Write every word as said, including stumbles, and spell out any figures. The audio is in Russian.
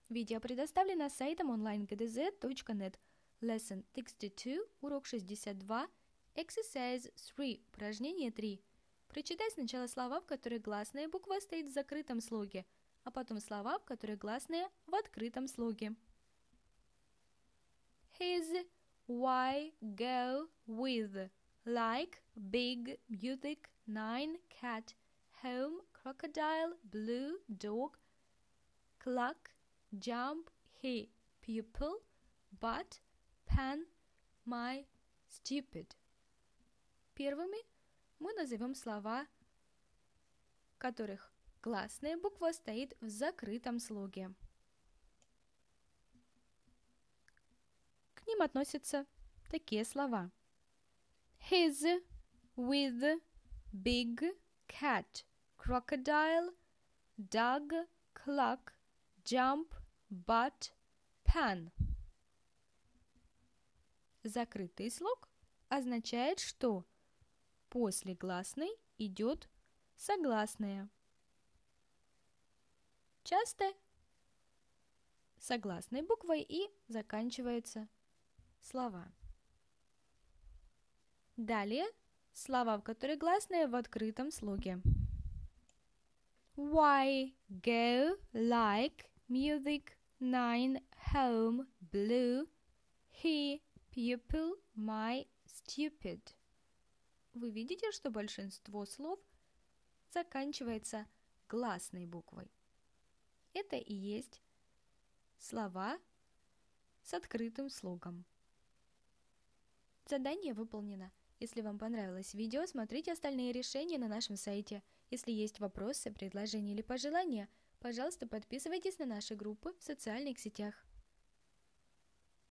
Видео предоставлено сайтом онлайн джи ди зет точка нет. Lesson шестьдесят два, урок шестьдесят два, Exercise три, упражнение три. Прочитай сначала слова, в которых гласная буква стоит в закрытом слоге, а потом слова, в которых гласная в открытом слоге. His, why, go, with, like, big, music, nine, cat, home, crocodile, blue, dog, clock, jump, he, pupil, but, pen, my, stupid. Первыми мы назовем слова, в которых гласная буква стоит в закрытом слоге. К ним относятся такие слова: his, with, big, cat, crocodile, dog, clock, jump, but, pen. Закрытый слог означает, что после гласной идет согласная. Часто согласной буквой и заканчиваются слова. Далее слова, в которых гласная в открытом слоге. Why, go, like, music, nine, home, blue, he, pupil, my, stupid. Вы видите, что большинство слов заканчивается гласной буквой. Это и есть слова с открытым слогом. Задание выполнено. Если вам понравилось видео, смотрите остальные решения на нашем сайте. Если есть вопросы, предложения или пожелания, пожалуйста, подписывайтесь на наши группы в социальных сетях.